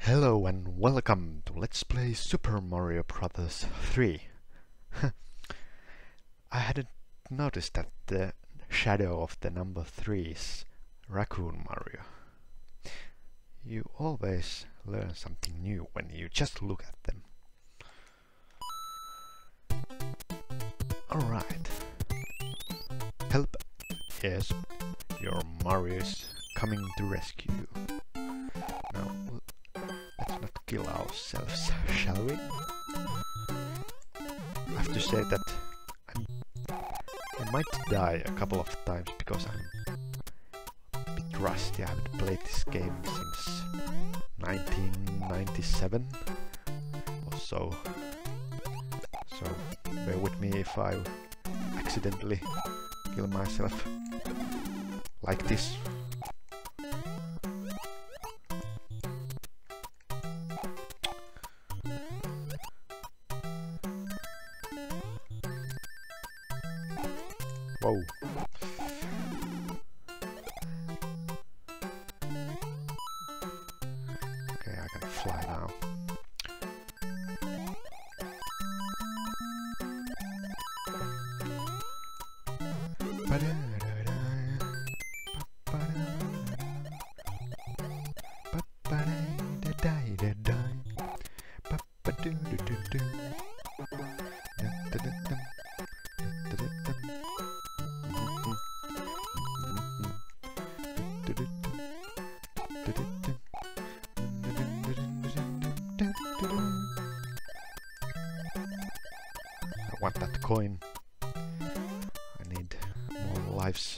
Hello and welcome to Let's Play Super Mario Bros. 3. I hadn't noticed that the shadow of the number 3 is Raccoon Mario. You always learn something new when you just look at them. Alright. Help! Yes, your Mario is coming to rescue you. Now, let's not kill ourselves, shall we? I have to say that I might die a couple of times because I'm a bit rusty. I haven't played this game since 1997 or so. So bear with me if I accidentally kill myself like this. Whoa. Okay, I can fly now. I want that coin. I need more lives.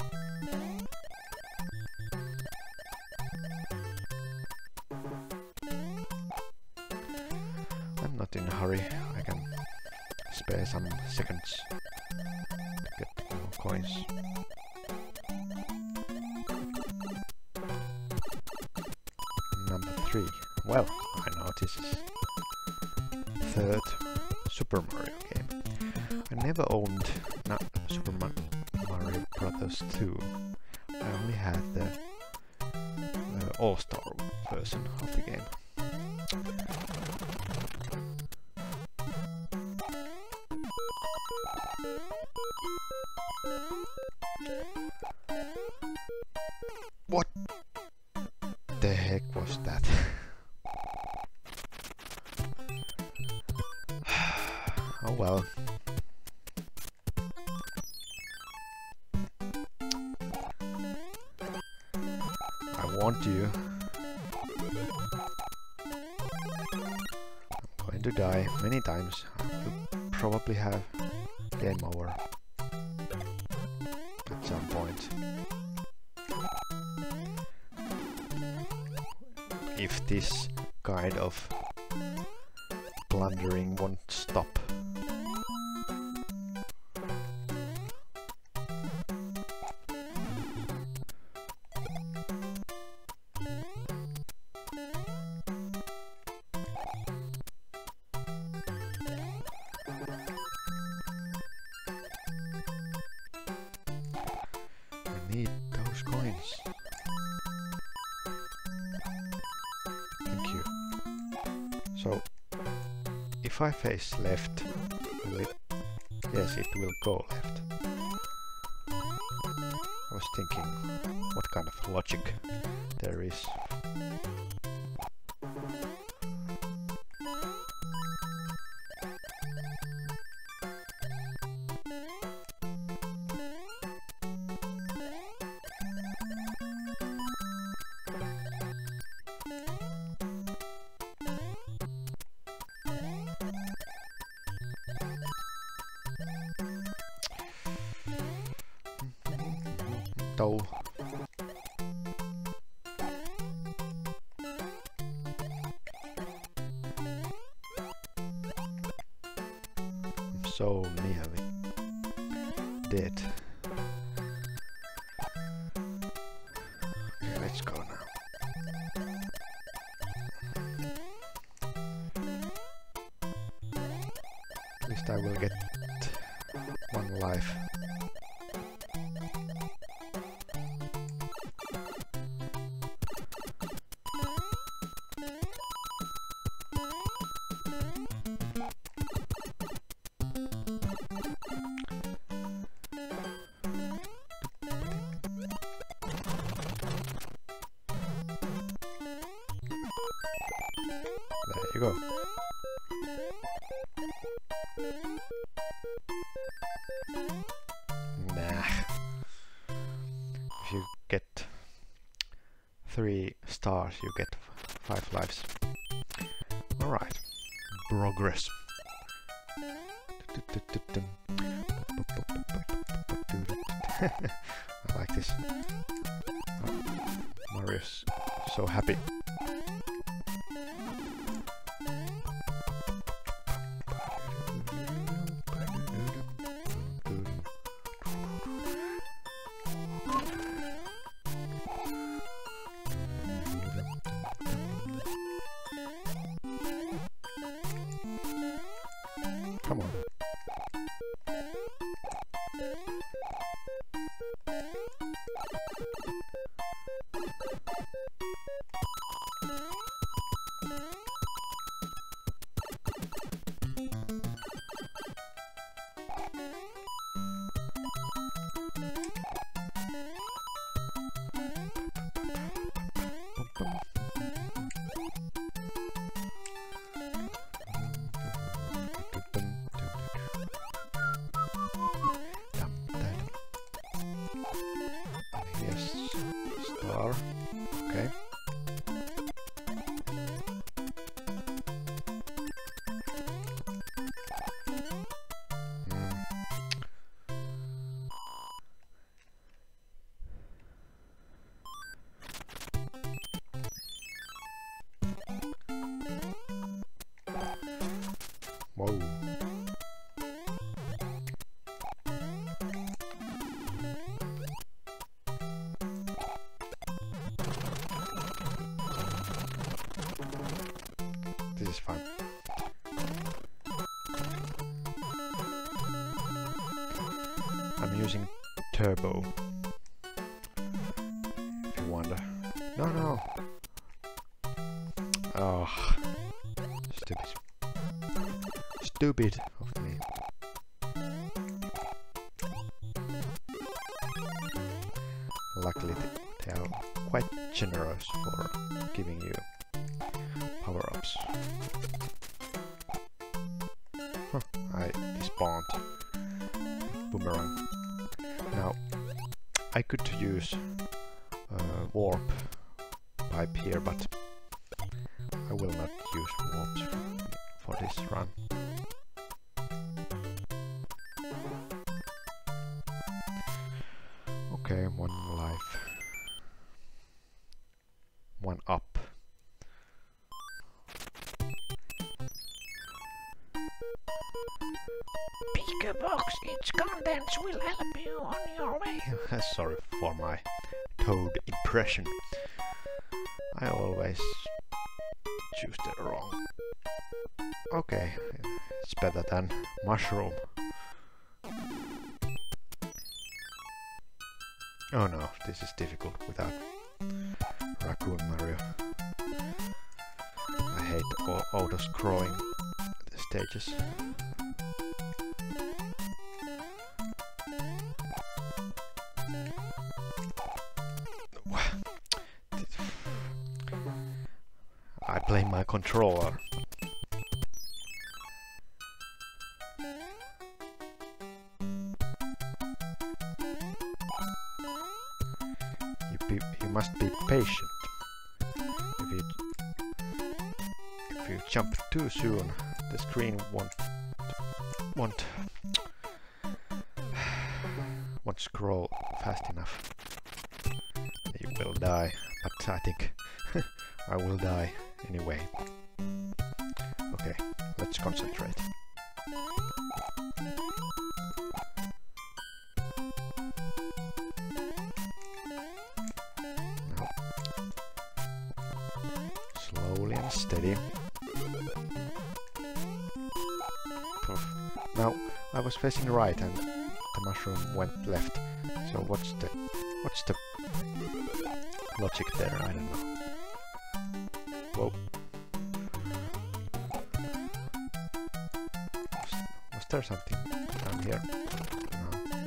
I'm not in a hurry. I can spare some seconds to get more coins. Number 3. Well, I know this is third Super Mario game. I never owned Super Mario Bros. 2. I only had the All-Star version of the game. What the heck was that? Oh well. I warned you. I'm going to die many times. I will probably have game over at some point. If this kind of blundering won't stop. I need those coins. Thank you. So, if I face left, will it? Yes, it will go left. I was thinking what kind of logic there is. Though I'm so nearly dead. Okay, let's go now. At least I will get one life. go. Nah. If you get 3 stars, you get 5 lives. Alright. Progress. I like this. Mario's so happy. Come on. Yes, star. Okay. Whoa. This is fun. I'm using turbo. If you wonder. No. Oh. Stupid of me. Luckily they are quite generous for giving you power-ups. Huh, I despawned boomerang. Now I could use warp pipe here, but I will not use warps for this run. Okay, 1 life. 1 up. Pika Box, its contents will help you on your way. Sorry for my Toad impression. I always choose the wrong. Okay, it's better than mushroom. Oh no, this is difficult without Raccoon Mario. I hate auto-scrolling stages. I blame my controller. You must be patient. If you jump too soon, the screen won't scroll fast enough. You will die, but I think I will die anyway. Okay, let's concentrate. Now, slowly and steady. Poof. Now I was facing right and the mushroom went left. So what's the logic there? I don't know. Whoa. Was there something down here? No.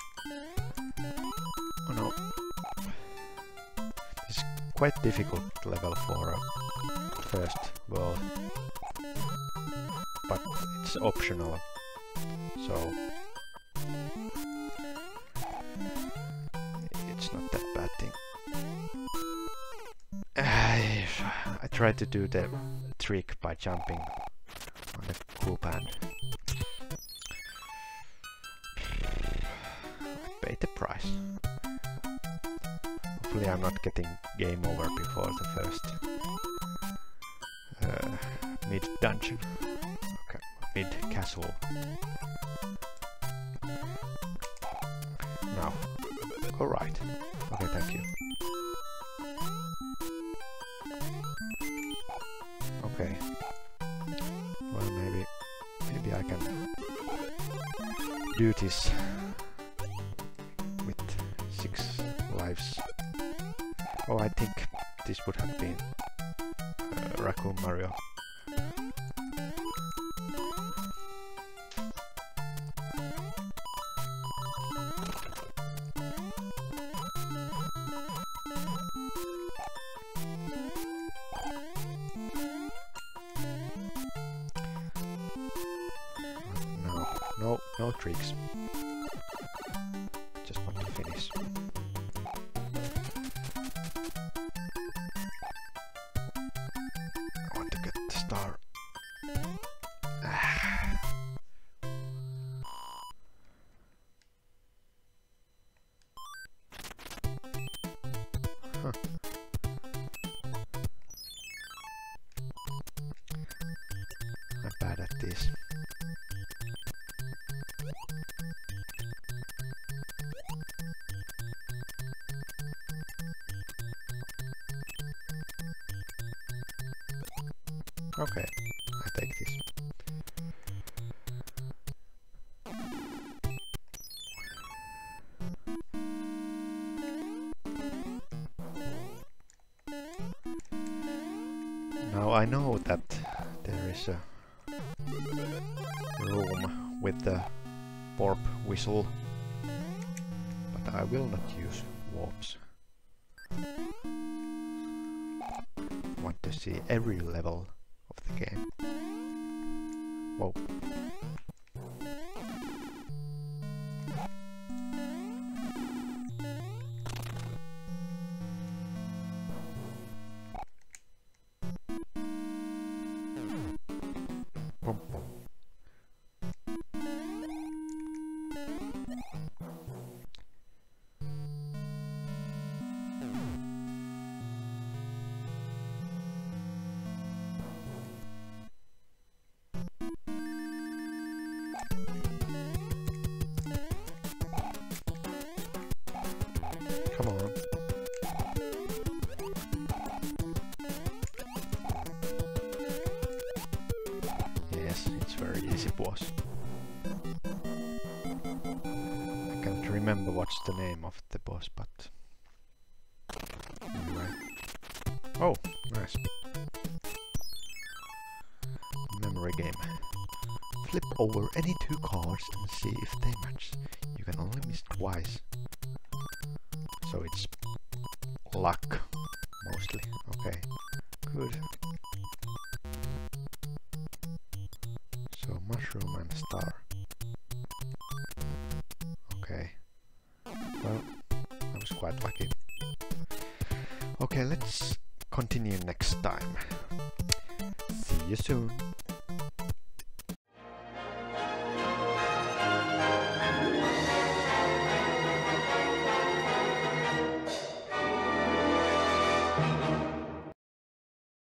Oh no. It's quite difficult level for a first world. it's optional, so it's not that bad thing. I tried to do the trick by jumping on the cool band. I paid the price. Hopefully I'm not getting game over before the first mid-dungeon. Okay, mid-castle. Now. Alright. Okay, thank you. Okay. Well, maybe I can do this with 6 lives. Oh, I think this would have been Raccoon Mario. No tricks. Just want to finish. I want to get the star. Huh. I'm bad at this. Okay, I take this. Now I know that there is a room with the warp whistle, but I will not use warps. I want to see every level of the game. Whoa. Boom. Come on. Yes, it's very easy boss. I can't remember what's the name of the boss, but anyway. Oh, nice. Memory game. Flip over any 2 cards and see if they match. You can only miss twice. So it's luck, mostly. Okay, good. So mushroom and star. Okay. Well, I was quite lucky. Okay, let's continue next time. See you soon.